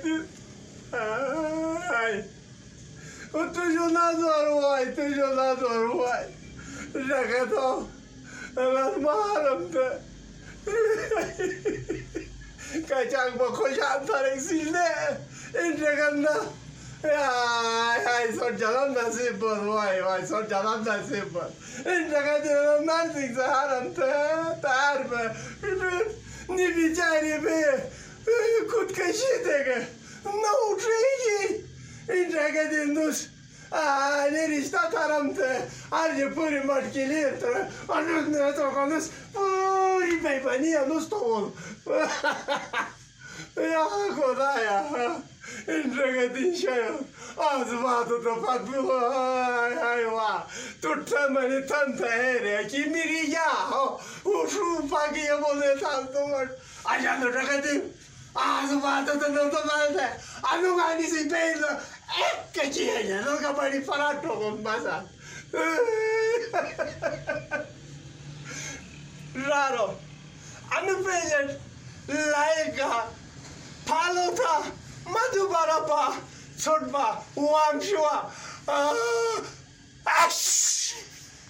Ai, tu jogador, uai, tu jogador, uai. Jogador, elas maram-te. Kacang bakochan tarik sini, ini kan dah. Ai, sort jalan nasib wai, sort jalan nasib. Ini kan dia nanti seharam tar ni bicara be, kut kasih dega, naudai. Ini kan dia nus. Ne rista taram te, arge puri matkilir te, anus ne to kanus, puri peipania nus to. Ja, kodaya. Indragadin shayo. Azvatu to patbulo. Ai wa. Tutta mani tanta ere. Kimiri ya. Ushu pagi yabone tanto. Ajando dragadin. Azvatu to no to mante. Anu mani si peilo. Che chiede, non capaci di fare altro con Basa. Raro. Hanno preso Laika, Palota, Madhubarapa, Sodba, Wangshua. Ash!